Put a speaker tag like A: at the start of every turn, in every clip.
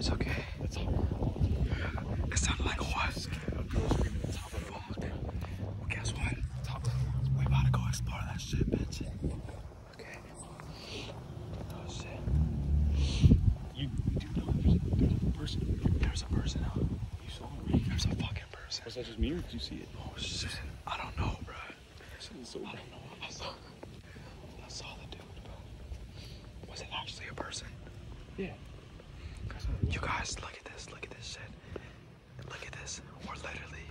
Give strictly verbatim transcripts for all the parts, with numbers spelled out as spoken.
A: It's okay.
B: That's all.
A: It sounded like what? Well, guess what? We about to go explore that shit, bitch. Okay. Oh shit.
B: You, you do know there's a, there's a person.
A: There's a person out.
B: You saw him, right?
A: There's a fucking person.
B: Was that just me or did you see it?
A: Oh shit. I don't know, bro.
B: This is so
A: I
B: bad.
A: don't know. I saw, I saw the dude, but was it actually a person?
B: Yeah.
A: You guys, look at this. Look at this shit. Look at this. We're literally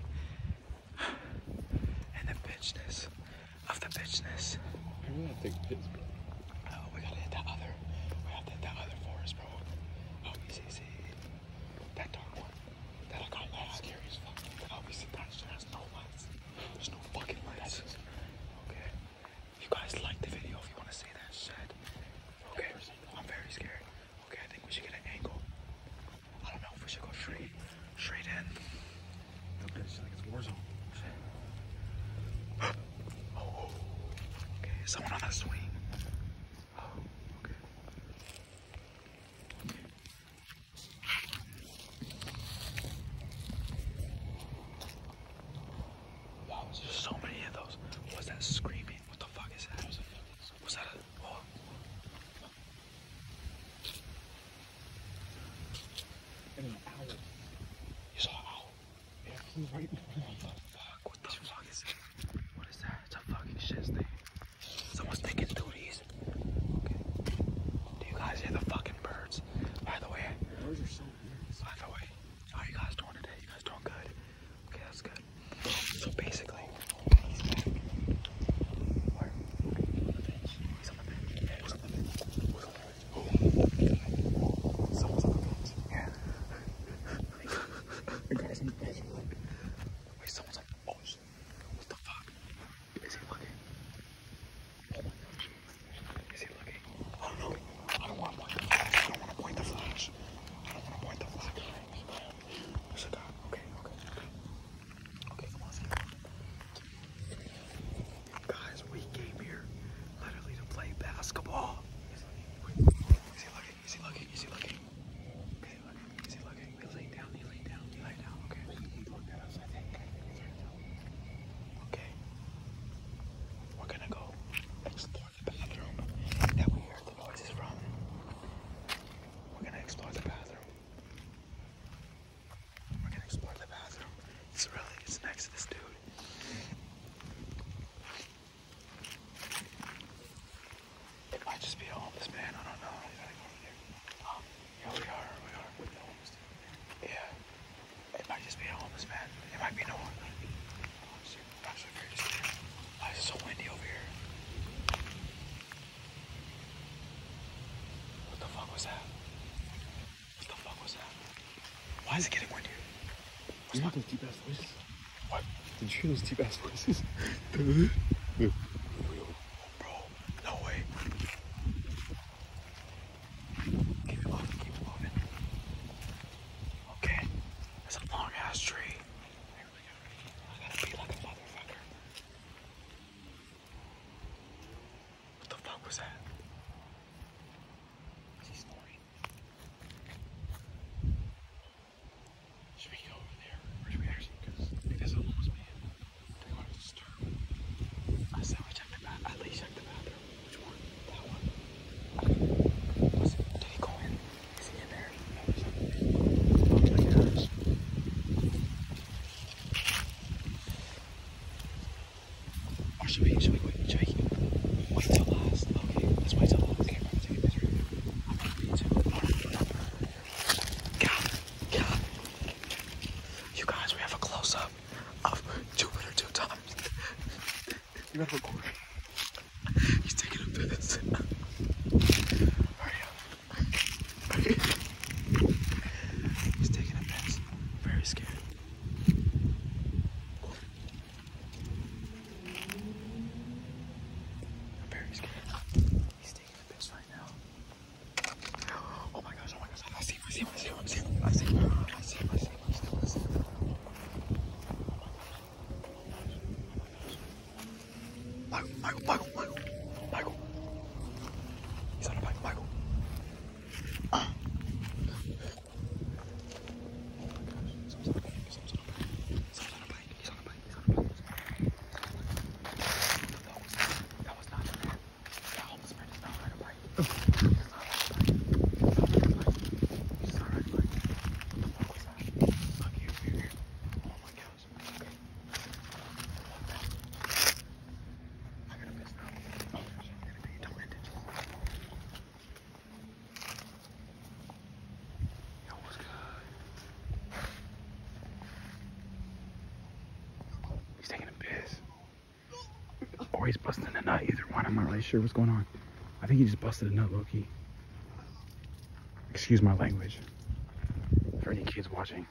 A: in the bitchness of the bitchness.
B: I really have to take piss, bro.
A: Oh, we gotta hit that other. We have to hit that other forest, bro. Oh, easy, easy. That dark one. That I got last. Scary as fuck. That obviously that shit has no lights. There's no fucking lights. Okay. You guys like the video if you want to see that shit. Okay. I'm very scared. Okay, I think we should get an angle. I don't know if we should go straight, straight in.
B: No, it's like it's a war zone.
A: Oh. Okay, is someone on that swing? Oh, okay. Wow, there's just so many of those. What's that screaming? What the fuck is that? Was that a... Oh.
B: And an owl.
A: You saw an owl?
B: Yeah, it flew right in front of me.
A: Fuck, what the fuck is it? What is that? It's a fucking shit thing. Someone's taking duties. Okay. Do you guys hear the fucking birds? By the way,
B: Birds are so weird.
A: by the way, how are you guys doing today? You guys doing good? Okay, that's good. So basically, he's back. Where? He's on the bench. Who's on the bench? Who's on the bench? Who? Someone's on the bench. Yeah.
B: The guy's on the bench.
A: Wait, someone's on. Oh shit. What the fuck? Is he looking? Oh my gosh. Is he looking? I don't know. I don't want to point the flash. I don't want to point the flash. I don't want to point the flash. There's a guy. Okay, okay, okay. Okay, come on, see. Guys, we came here literally to play basketball. Is he looking? Is he looking? Is he looking? Okay, look. Is he looking? He laid down. He laid down. He laid down. Okay.
B: He looked at us, I think.
A: Okay. We're gonna go explore the bathroom that we heard the noises from. We're gonna explore the bathroom. We're gonna explore the bathroom. It's really, it's next to this dude. It might just be a homeless man, I don't know. Um, yeah, we are, we are. Yeah. It might just be a homeless man. It might be no one. I'm actually very scared. Why is it so windy over here? What the fuck was that? What the fuck was that? Why is it getting windier?
B: You hear those deep ass voices?
A: What?
B: Did you hear those deep ass voices?
A: Bro, no way. Keep it moving, keep it moving. Okay, there's a long ass tree. I gotta be like a motherfucker. What the fuck was that?
B: Is he snoring? Should we go over there? Or should we actually, because there's a homeless man. Do we want to disturb him?
A: I said we checked the bath. At least check the bathroom.
B: Which one?
A: That one. Was it, did he go in? Is he in there? Oh my gosh. Or should we, should we wait? Should we wait till last? Okay, let's wait till last. Okay, I'm gonna take a picture. I'm gonna be too. God, God. You guys, we have a close up of Jupiter two times.
B: You gotta record.
A: He's taking a piss. Hurry up. He's taking a piss. Very scared. I'm very scared. He's taking a piss right now. Oh my gosh, oh my gosh. I see him, I see him, I see him, I see him, I see him, I see him, I see him, I see him, I see him, I see him. he's busting a nut. Either one. I'm not really sure what's going on. I think he just busted a nut, low-key. Excuse my language. For any kids watching.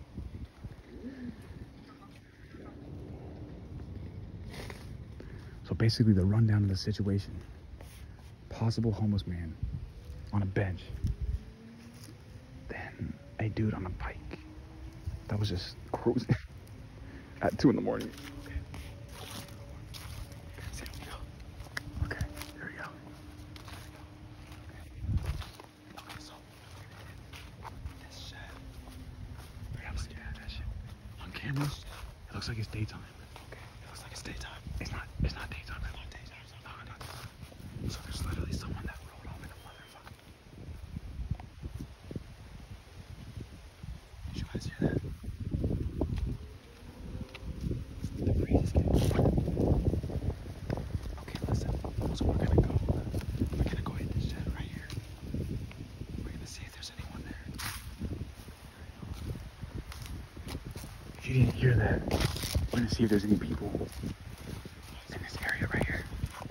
A: So basically the rundown of the situation. Possible homeless man on a bench. Then a dude on a bike that was just cruising at two in the morning. Okay, here we go. Okay, so this shit. I'm scared of that shit. On camera, it looks like it's daytime. Okay, it looks like it's daytime. It's not. It's not daytime. It's not daytime. It's not daytime. So there's literally someone that rolled off in a motherfucker. Did you guys hear that? The breeze is getting stronger. Okay, listen. So we're gonna go. We're gonna go hit this shit right here. We're gonna see if there's anyone there. If you didn't hear that, we're gonna see if there's any people in this area right here.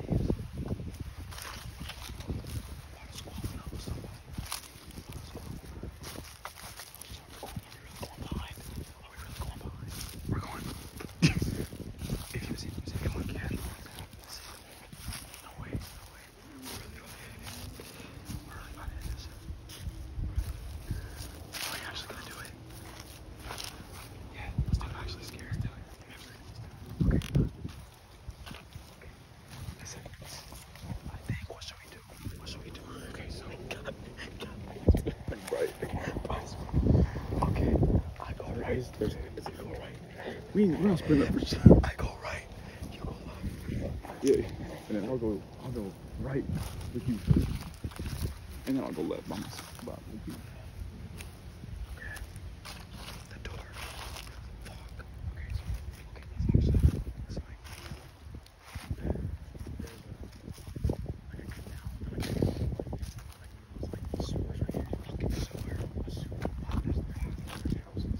A: There's a, it's a go right. We we're not splitting up for shit. I go right. You go left. Yeah, and then I'll go I'll go right with you first, and then I'll go left by myself. By with you. Okay. The door. Fuck. Okay. So, okay. Let's actually. Let's like. There's a. Like a canal. Like a. Like sewers right here. Fucking sewer. A sewer. There's a fucking houses.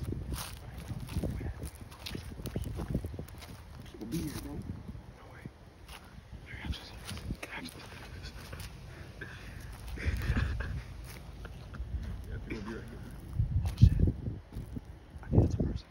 A: Be here, bro. No way. Here, I'm just, can I just yeah, people be right here. Oh shit. I think that's a person.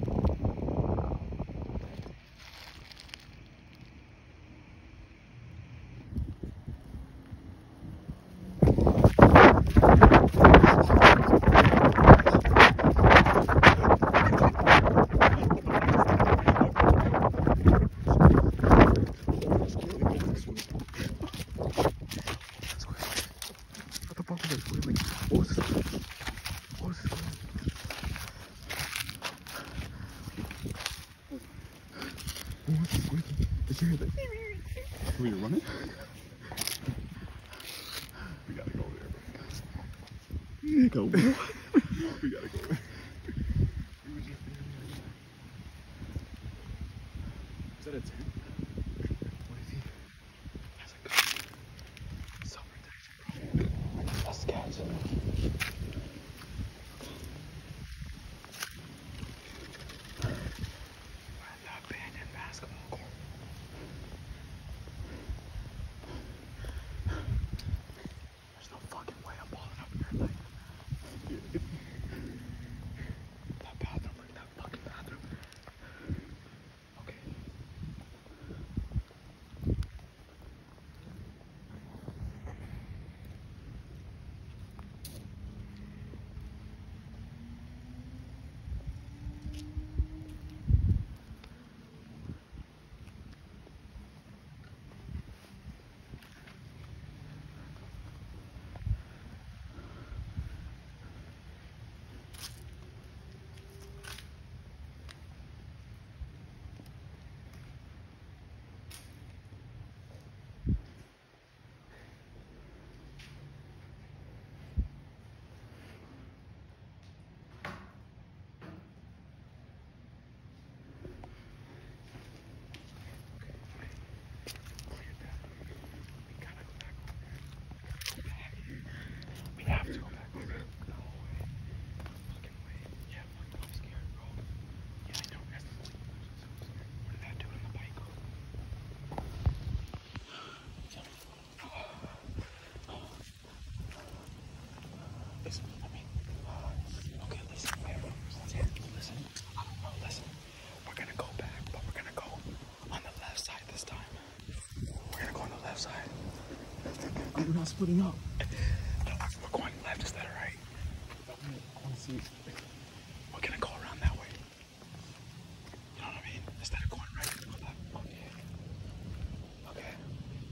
A: Did you hear that? Are we running? We gotta go there, bro. We gotta go, bro. We gotta go there. Is that a tent? What is he? That's a gun. Self-protection, bro. That's scats.
B: not splitting up.
A: No, we're going left instead of right.
B: I want to see.
A: We're gonna go around that way. You know what I mean? Instead of going right, we're gonna go left. Okay. Okay.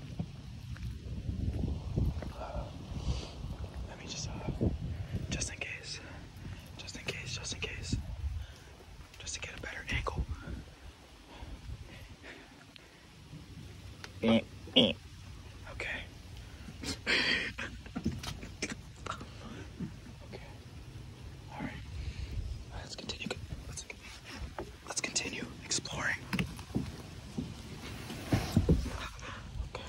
A: Uh, let me just, uh, just in case, just in case, just in case, just to get a better angle. Eh, eh. Okay. Okay. All right. Let's continue. Let's let's continue exploring. Okay.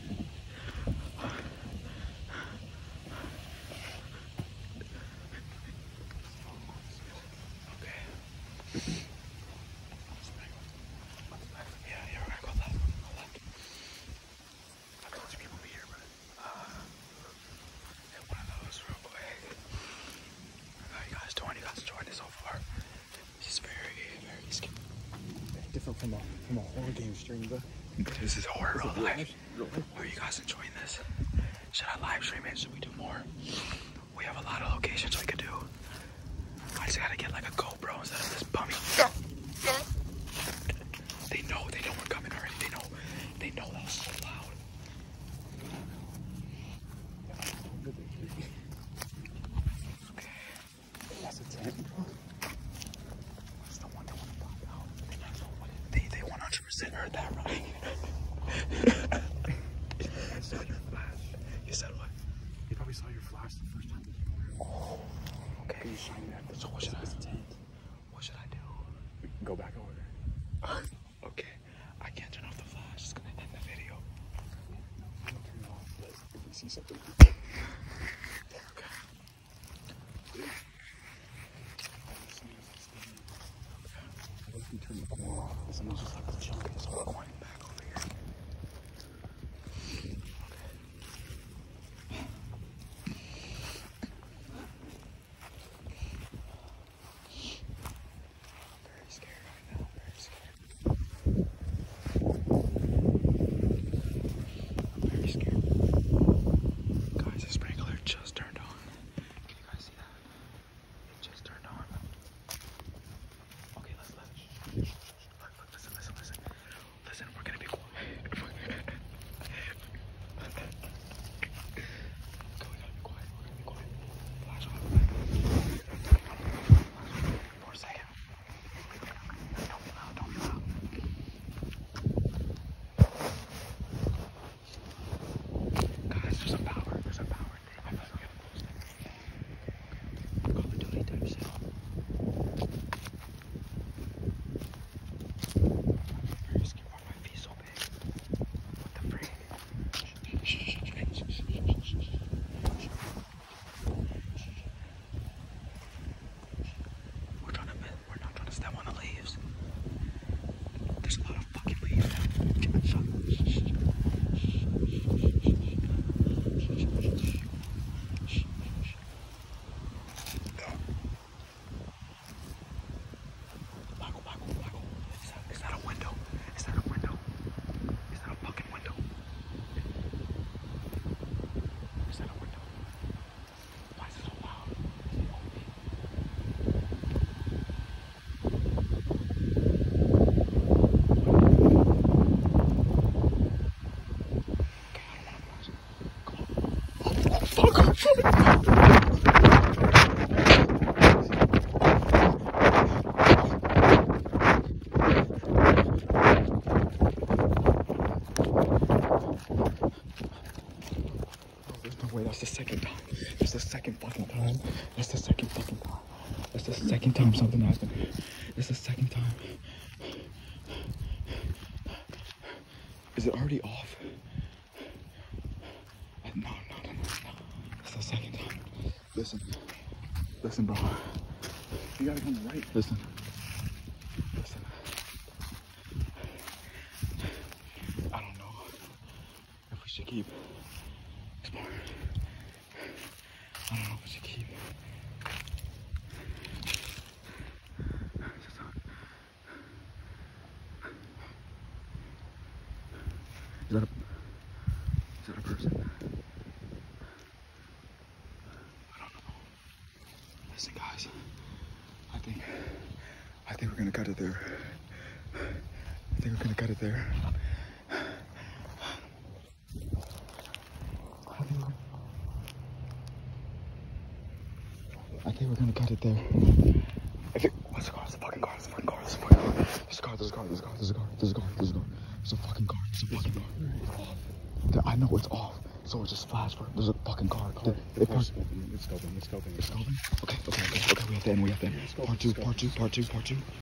A: Okay. Yeah, yeah, we're gonna go left. Go left. I told you people be here, but uh, hit one of those real quick. How you guys doing? You guys enjoying it so far? This is very, very scary.
B: Different from a from a horror game stream, but
A: This is horror real
B: real
A: life.
B: life, real life.
A: Are you guys enjoying this? Should I live stream it? Should we do more? We have a lot of locations we could do. I just gotta get like a GoPro instead of this bummy. They know, they know we're coming already. They know, they know that was so loud. Okay.
B: That's a tent.
A: That's the one they want to pop out. They, they one hundred percent heard that right.
B: I saw your flash.
A: You said what?
B: You probably saw your flash the first time you came here.
A: Oh, okay.
B: You shine that.
A: So what should I
B: It's a tent.
A: What should I do?
B: We can go back over there.
A: Okay, I can't turn off the flash. It's gonna end the video.
B: I'm gonna turn it off, but if we see something.
A: Okay.
B: What if we turn the corner off? Someone's just like chilling.
A: So we're going back over here. Very scared right now. Very scared. I'm very scared. Guys, the sprinkler just turned on. Can you guys see that? It just turned on. Okay, let's let it. Look, look, listen, listen, listen. Listen, we're gonna be quiet. Go, we gotta be quiet. We're gonna be quiet. Flash off. For a second. Don't be loud, don't be loud. Guys, there's a power. There's a power thing. Call of Duty type shit. Very scared. Why are my feet so big? What the freak? We're trying to miss. We're not trying to step on the leaves. There's a lot of fucking leaves. Shut Michael, Michael, Michael. Is that, is that a window? Is that a window? Is that a fucking window? Is that a window? Why is it so loud? Is it only me? Okay, I don't want to flash. Come on. Oh, fuck. There's no way. That's the second time. That's the second fucking time. That's the second fucking time. That's the second time something happened. It's the second time. Is it already off? No, no, no, no, no. It's the second time. Listen. Listen, bro.
B: You gotta come right.
A: Listen. Listen. I don't know if we should keep exploring. I don't know if we should keep. Is that a, is that a person? Listen, guys. I think, I think we're gonna cut it there. I think we're gonna cut it there. I think we're, I think we're gonna cut it there. I think, what's the car? It's a fucking car. It's a fucking car. It's a fucking car. There's a car. There's a car. There's a car. There's a car. There's a car. There's a car. There's a fucking car. There's a fucking car. I know it's off. So it just flashed for. There's a fucking car. car. They parked.
B: It's scoping. It's scoping.
A: It's scoping. Okay. Okay. Okay. Okay. We have to end. We have to end. Part two. Part two. Part two. Part two.